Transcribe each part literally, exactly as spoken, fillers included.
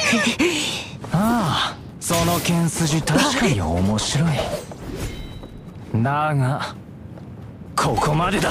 ああ、その剣筋確かに面白い。だがここまでだ。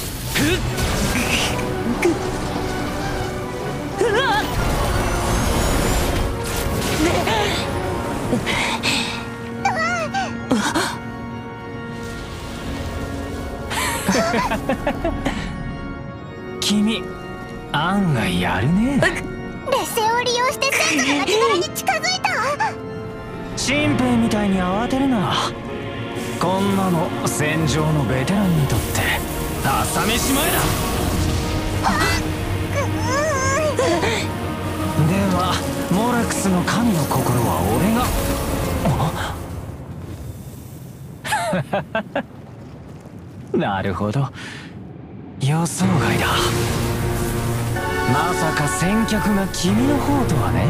君案外やるね。 劣勢を利用して戦車が町柄に近づいた。 新兵みたいに慌てるな。こんなの戦場のベテランにとって朝飯前だ。ではモラクスの神の心は俺がなるほど、予想外だ。まさか先客が君の方とはね。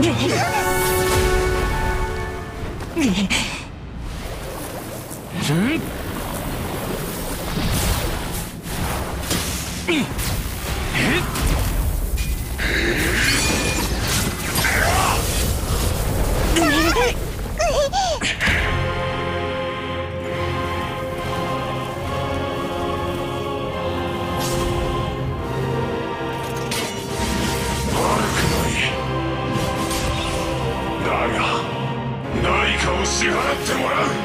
支払ってもらう。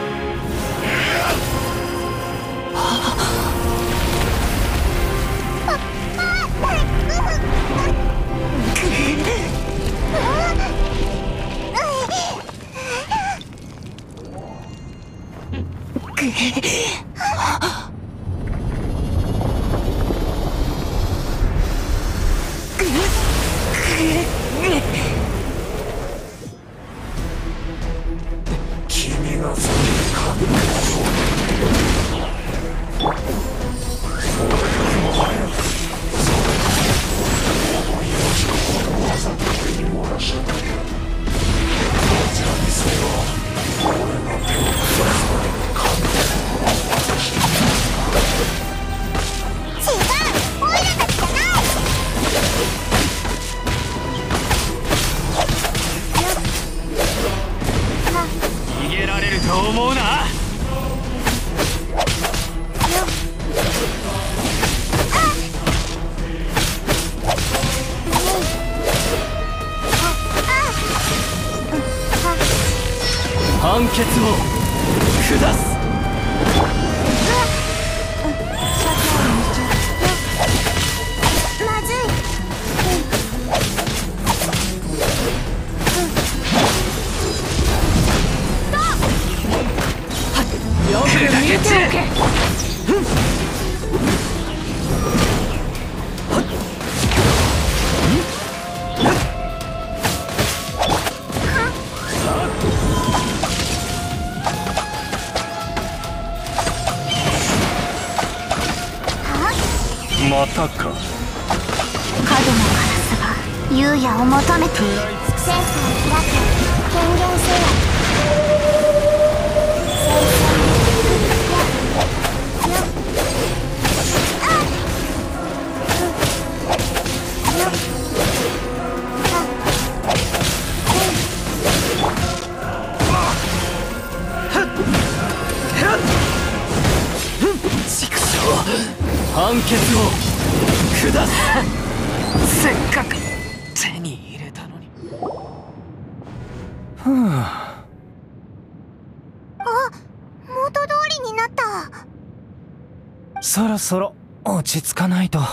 判決を下す。 まずい。 よく見ておけ。またか。 角のカラスが優也を求めている。センサーを開け、権限せよ。 判決を下す。せっかく手に入れたのに。ふう。あ、 元通りになった。 そろそろ落ち着かないと。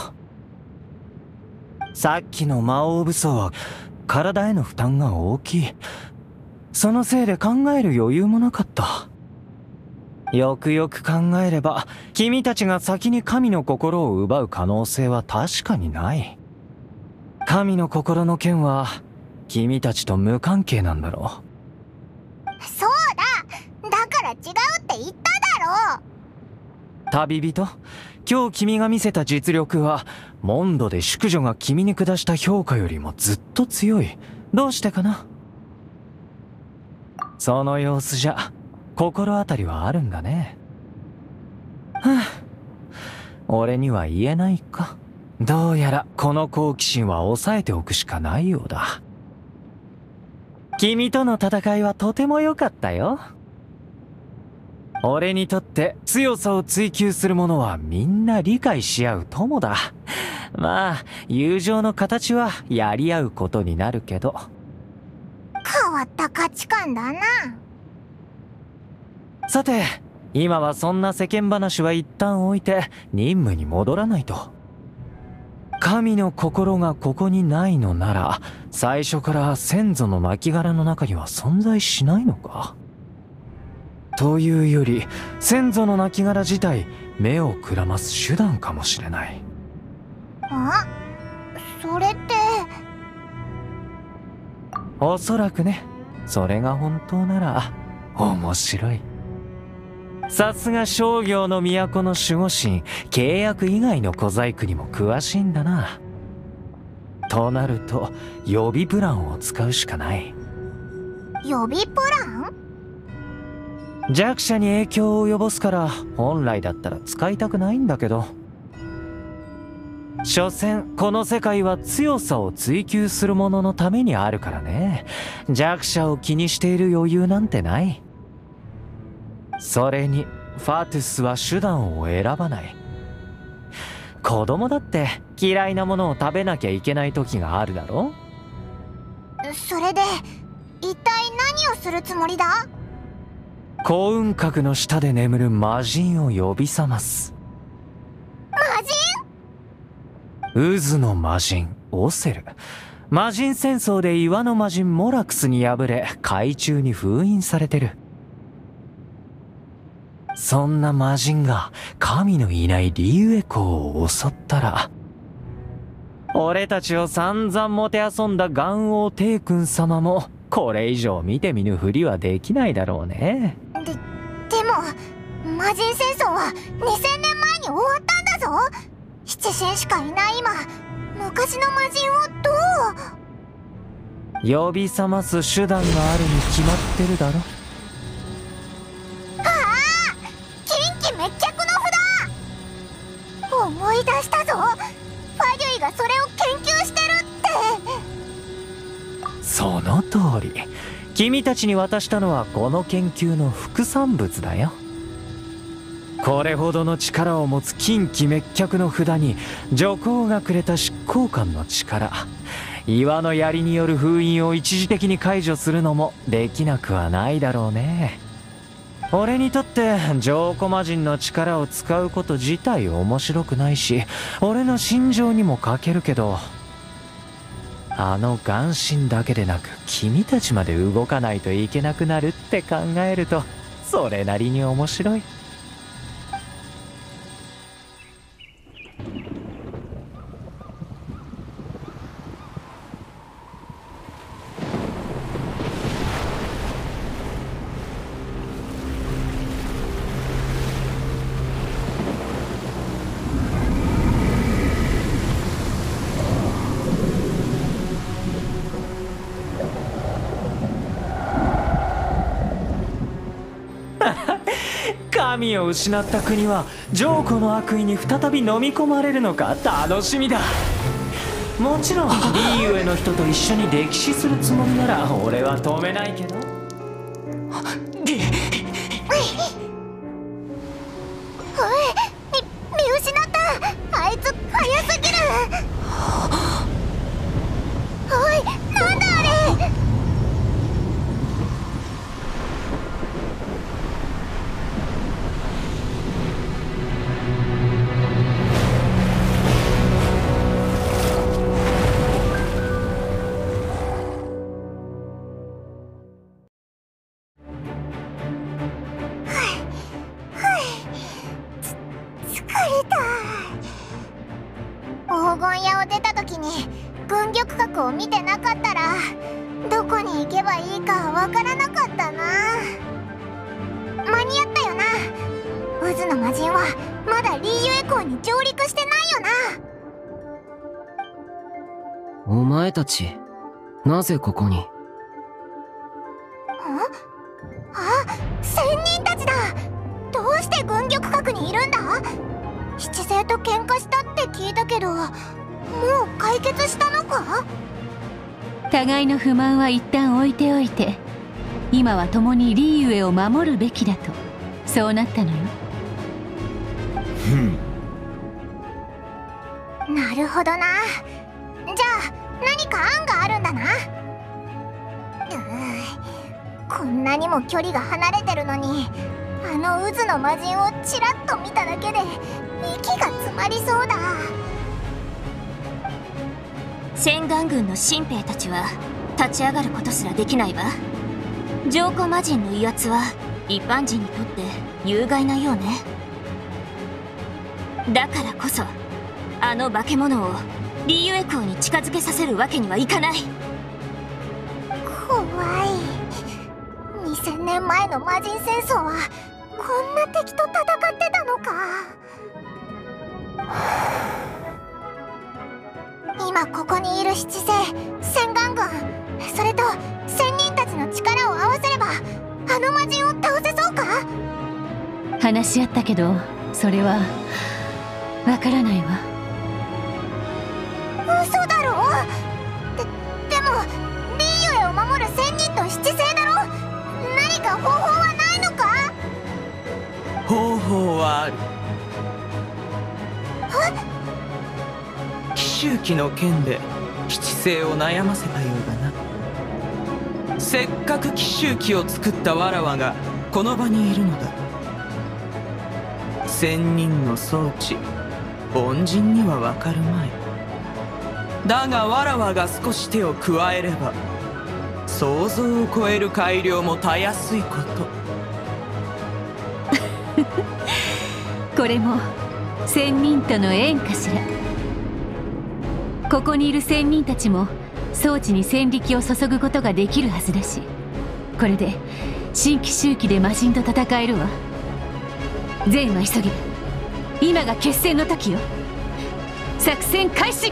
さっきの魔王武装は体への負担が大きい。そのせいで考える余裕もなかった。よくよく考えれば君たちが先に神の心を奪う可能性は確かにない。神の心の件は君たちと無関係なんだろう。そうだ、だから違うって言っただろう。 旅人、今日君が見せた実力はモンドで淑女が君に下した評価よりもずっと強い。どうしてかな。その様子じゃ心当たりはあるんだね。はあ、俺には言えないか。どうやらこの好奇心は抑えておくしかないようだ。 君との戦いはとても良かったよ。俺にとって強さを追求する者はみんな理解し合う友だ。まあ友情の形はやり合うことになるけど。 変わった価値観だな。 さて今はそんな世間話は一旦置いて任務に戻らないと。神の心がここにないのなら最初から先祖の亡骸の中には存在しないのか。というより先祖の亡骸自体目をくらます手段かもしれない。 あ、それっておそらくね。それが本当なら面白い。さすが商業の都の守護神、契約以外の小細工にも詳しいんだな。となると予備プランを使うしかない。 予備プラン？ 弱者に影響を及ぼすから本来だったら使いたくないんだけど、所詮この世界は強さを追求する者のためにあるからね。弱者を気にしている余裕なんてない。それにファトゥスは手段を選ばない。子供だって嫌いなものを食べなきゃいけない時があるだろ。 それで一体何をするつもりだ？ 幸運閣の下で眠る魔人を呼び覚ます。 魔人？ 渦の魔人オセル。魔人戦争で岩の魔人モラクスに敗れ海中に封印されてる。そんな魔人が神のいないリユエ港を襲ったら、俺たちを散々もてあそんだ元王帝君様もこれ以上見て見ぬふりはできないだろうね。 で、でも魔人戦争はにせんねんまえに終わったんだぞ。七神しかいない今、昔の魔人をどう？ 呼び覚ます手段があるに決まってるだろ。 滅却の札！思い出したぞ。ファデュイがそれを研究してるって。 その通り。君たちに渡したのはこの研究の副産物だよ。これほどの力を持つ近畿滅却の札に女皇がくれた執行官の力、岩の槍による封印を一時的に解除するのもできなくはないだろうね。俺にとって浄古魔人の力を使うこと自体面白くないし、俺の心情にも欠けるけど、あの眼神だけでなく君たちまで動かないといけなくなるって考えるとそれなりに面白い。神を失った国は浄古の悪意に再び飲み込まれるのか楽しみだ。もちろんリーユエの人と一緒に歴史するつもりなら俺は止めないけど。 見失った。あいつ早すぎる。おい、なんだあれ。黄金屋を出た時に軍玉閣を見てなかったらどこに行けばいいかわからなかったな。間に合ったよな。渦の魔人はまだリーユエ港に上陸してないよな。 お前たちなぜここに？ あ、仙人たちだ。どうして軍玉閣にいるんだ？七星と喧嘩したって聞いたけど、もう解決したのか？ 互いの不満は一旦置いておいて、今は共にリーウェを守るべきだと、そうなったのよ。 なるほどな。じゃあ何か案があるんだな。うーん、こんなにも距離が離れてるのに、あの渦の魔人をちらっと見ただけで息が詰まりそうだ。 千眼軍の新兵たちは立ち上がることすらできないわ。浄化魔人の威圧は一般人にとって有害なようね。だからこそあの化け物をリーユエコーに近づけさせるわけにはいかない。 怖い。にせんねんまえの魔人戦争はこんな敵と戦ってたのか。今ここにいる七星、千眼軍、それと仙人たちの力を合わせればあの魔人を倒せそうか。 話し合ったけど、それはわからないわ。 嘘だろ。で、でもリーユエを守る仙人と七星だろ。何か方法はないのか。 方法はある。奇襲記の剣で七星を悩ませたようだな。せっかく奇襲記を作ったわらわがこの場にいるのだ。仙人の装置、凡人にはわかるまい。だがわらわが少し手を加えれば、想像を超える改良もたやすいこと。 これも仙人との縁かしら。ここにいる仙人たちも装置に戦力を注ぐことができるはずだし、これで新奇襲記で魔人と戦えるわ。全は急げ。今が決戦の時よ。作戦開始。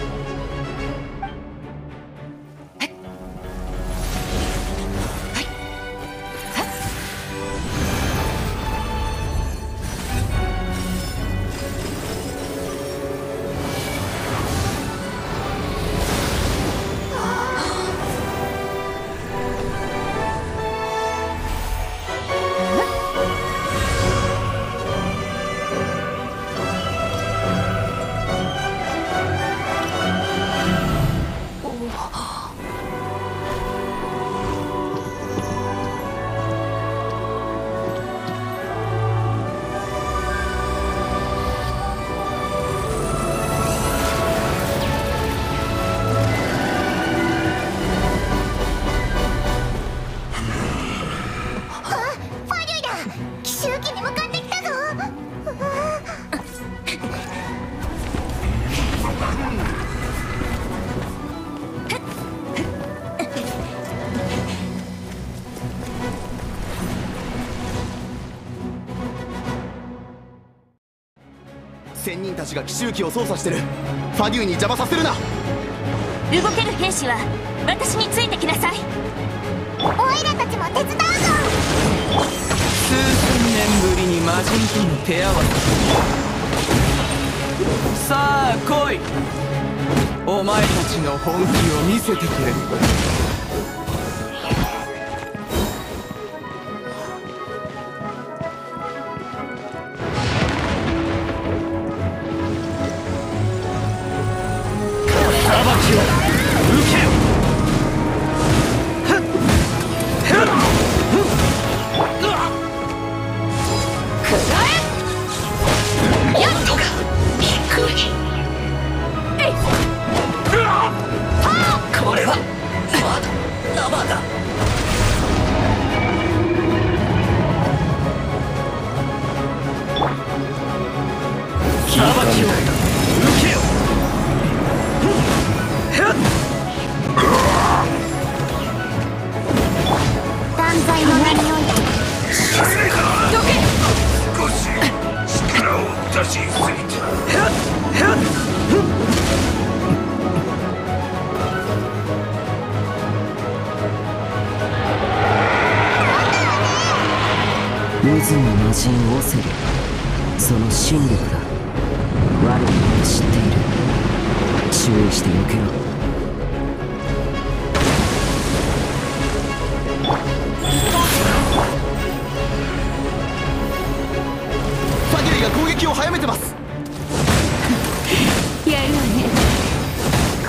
仙人たちが奇襲機を操作してる。ファデューに邪魔させるな。 動ける兵士は私についてきなさい。 オイラたちも手伝うぞ。 数千年ぶりに魔人との手合わせ。さあ来い。お前たちの本気を見せてくれ。 渦の魔人オセル、その真力だ。我々は知っている。注意して避けろ。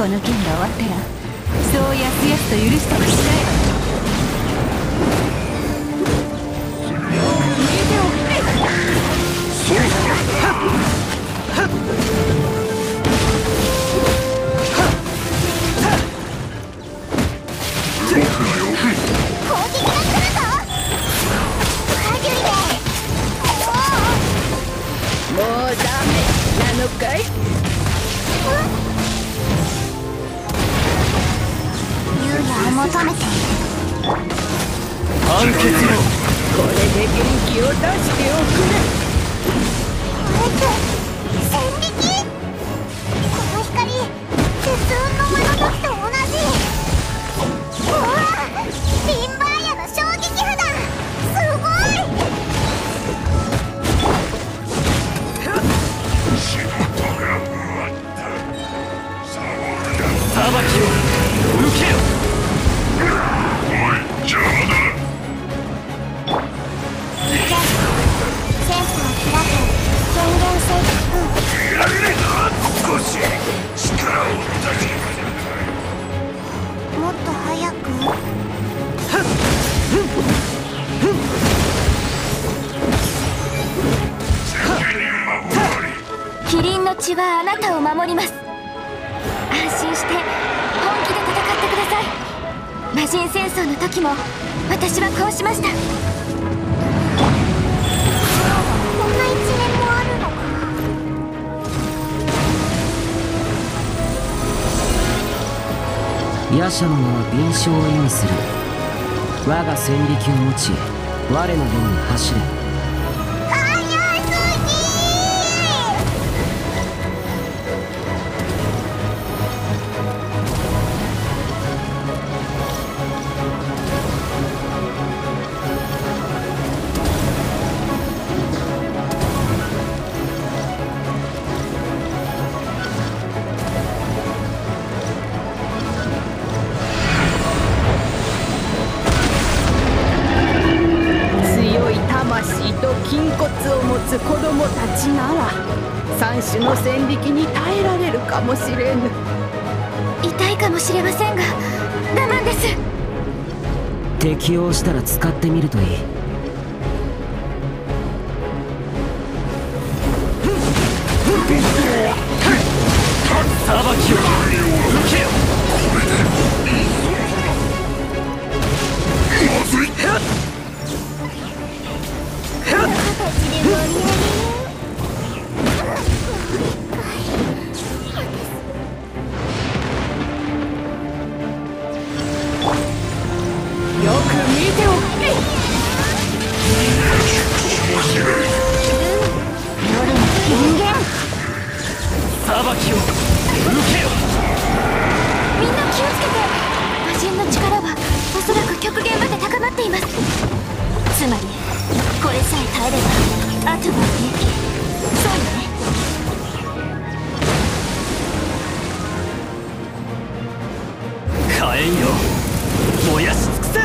この件が終わったらそうやすやすと許したりしないわ。 もうダメなのかい？ 優也を求めている。 判決をこれで元気を出しておくれ。 これって戦力？この光鉄雲の魔の時と同じ。うわリンバーヤの衝撃波だ。すごい。 仕事が終わった。サボるや裁きを受けよ。 おい邪魔だ。 センスを開く権限制御。 やれな少し力を出せ。 もっと早く。 キリンの血はあなたを守ります。安心して本気で戦ってください。魔人戦争の時も私はこうしました。 こんな一面もあるのか。 夜叉の名は敏捷を意味する。我が戦力を持ち我のように走れ。 筋骨を持つ子供たちなら三種の戦力に耐えられるかもしれぬ。 痛いかもしれませんが我慢です。 適用したら使ってみるといい。 裁きを受けよ。 まずい。 よく見ておけ。 夜の権限。 裁きを受けよ。 みんな気をつけて。魔人の力はおそらく極限まで高まっています。つまりこれさえ耐えればあとは平気。そうよね。 火炎よ燃やし尽くせ。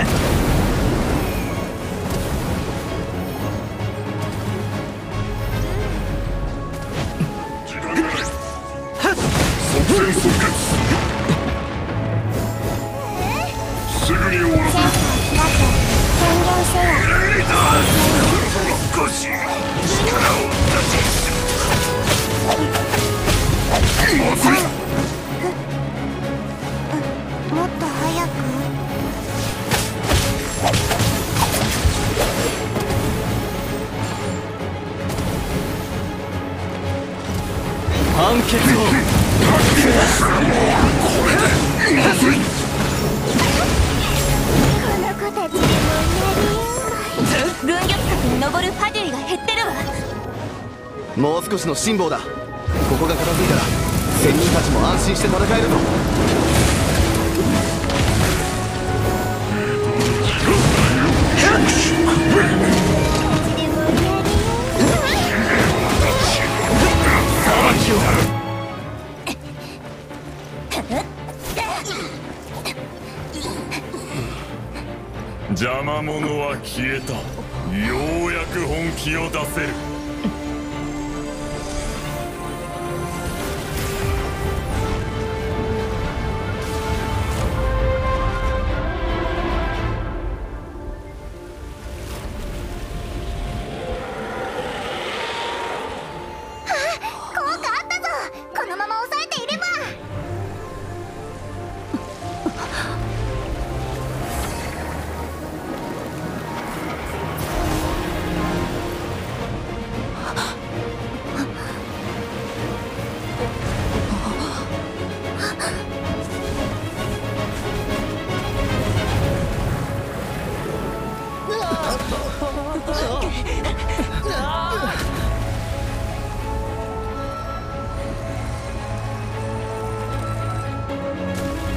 即戦即決。すぐに終わる。 センスを開く権限制少し力を出せ。まずい。 もっと早く。 判決をまずい。 この子たちでも軍玉閣に登るパデュイが減ってるわ。 もう少しの辛抱だ。ここが片付いたら仙人たちも安心して戦えるぞ。 裁きを邪魔者は消えた。ようやく本気を出せる。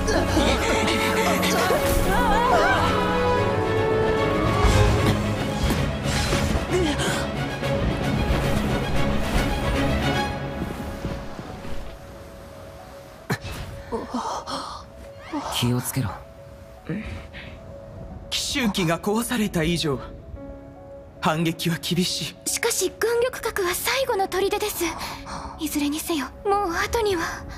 気をつけろ。 奇襲機が壊された以上反撃は厳しい。 しかし軍玉閣は最後の砦です。いずれにせよもう後には。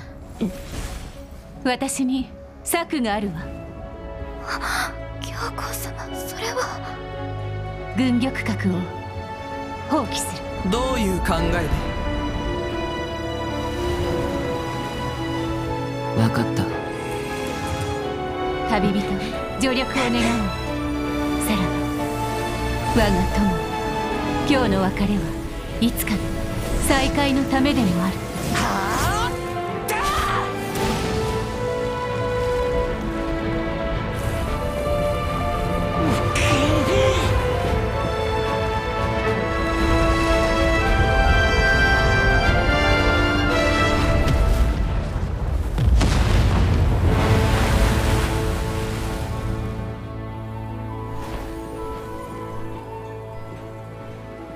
私に策があるわ。 教皇様、それは。 軍玉閣を放棄する。 どういう考えで？ 分かった。 旅人、助力を願おう。さらば我が友、今日の別れはいつかの再会のためでもある。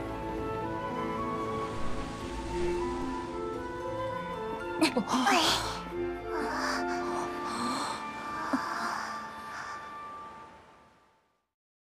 はい。